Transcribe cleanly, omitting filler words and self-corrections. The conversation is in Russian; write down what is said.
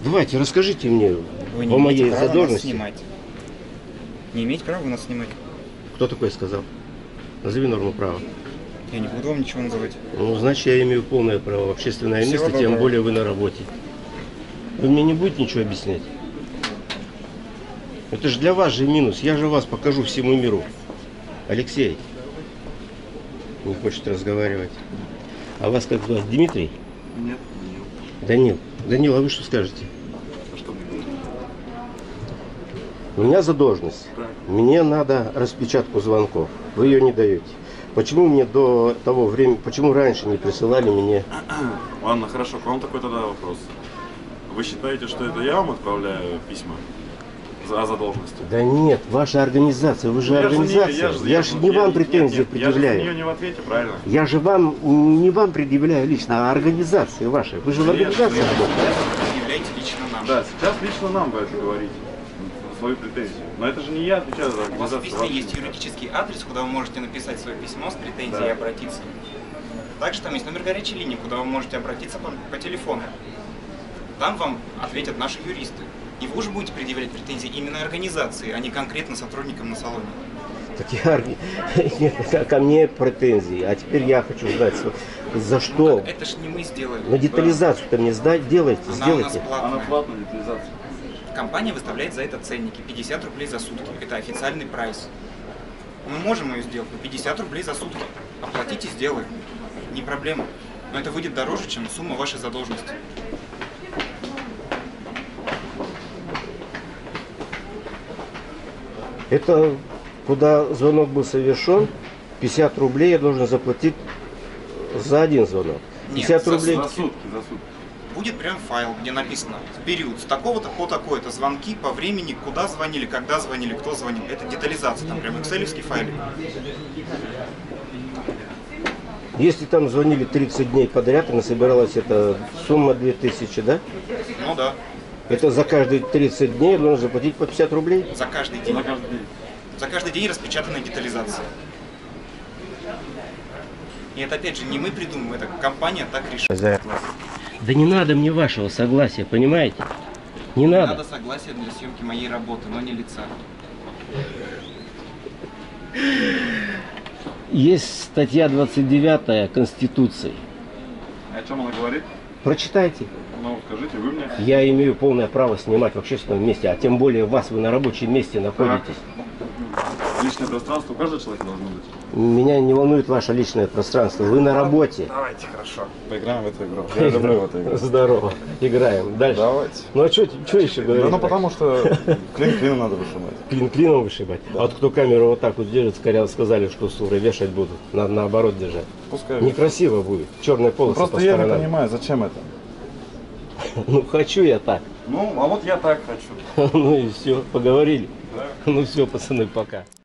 Давайте, расскажите мне Вы по не моей имеете права нас задолженности. снимать. Не имеете права вы нас снимать. Кто такой сказал? Назови норму права. Я не буду вам ничего называть. Ну, значит, я имею полное право в общественное Всего место, тем доброго. более вы на работе. Вы мне не будете ничего объяснять? Это же для вас же минус. Я же вас покажу всему миру. Алексей. Не хочет разговаривать. А вас как звать? Дмитрий? Нет, Данил. Данил, а вы что скажете? а что мне говорить? У меня задолженность. Так. Мне надо распечатку звонков. Вы ее не даете. Почему мне до того времени, почему раньше не присылали мне? Ладно, хорошо, к вам такой тогда вопрос. Вы считаете, что это я вам отправляю письма о задолженности? Да нет, ваша организация, вы же организация. Я же не вам претензии предъявляю. Я же не в ответе, правильно? Я же вам, не вам предъявляю лично, а организации вашей. Вы же в организации работаете. Предъявляйте лично нам. Да, сейчас лично нам вы это говорите, свою претензию. Но это же не я отвечаю за У вас в организацию. письме вашей есть организации. юридический адрес, куда вы можете написать свое письмо с претензией Да. и обратиться. Также там есть номер горячей линии, куда вы можете обратиться по телефону. Там вам ответят наши юристы. И вы уже будете предъявлять претензии именно организации, а не конкретно сотрудникам на салоне. Так нет, ко мне претензии. А теперь я хочу знать, за что. Так это ж не мы сделали. На детализацию-то мне делайте, Она у нас сделайте. Она платная. платная детализация. Компания выставляет за это ценники. 50 рублей за сутки. Это официальный прайс. Мы можем ее сделать, но 50 рублей за сутки. Оплатите, сделаем. Не проблема. Но это выйдет дороже, чем сумма вашей задолженности. Это куда звонок был совершен, 50 рублей я должен заплатить за один звонок. Нет, 50 за рублей. За сутки, за сутки. Будет прям файл, где написано в период с такого-то по такое-то звонки по времени, куда звонили, когда звонили, кто звонил. Это детализация, там прям экселевский файлик. Если там звонили 30 дней подряд, и насобиралась эта сумма 2000, да? Ну да, Это за каждые 30 дней нужно заплатить по 50 рублей? за каждый день. На каждый день. За каждый день распечатанная детализация. И это опять же не мы придумываем, это компания так решила. Да не надо мне вашего согласия, понимаете? Не надо. Надо согласие для съемки моей работы, но не лица. Есть статья 29 Конституции. А о чем она говорит? Прочитайте. Ну, скажите, вы мне. Я имею полное право снимать в общественном месте, а тем более вас, вы на рабочем месте находитесь. Личное пространство у каждого человека должно быть. Меня не волнует ваше личное пространство, вы на работе. Давайте, хорошо. Поиграем в эту игру. Я люблю в эту игру. Здорово. Играем. Дальше. Давайте. Ну а что еще говорить? Ну, потому что клин клину надо вышибать. Клин клином вышибать. А вот кто камеру вот так вот держит, скорее сказали, что суры вешать будут. Надо наоборот держать. Пускай. Некрасиво будет. Черные полосы Просто по я не сторонам. понимаю, зачем это. Ну хочу я так. Ну, а вот я так хочу. Ну и все, поговорили. Да. Ну все, пацаны, пока.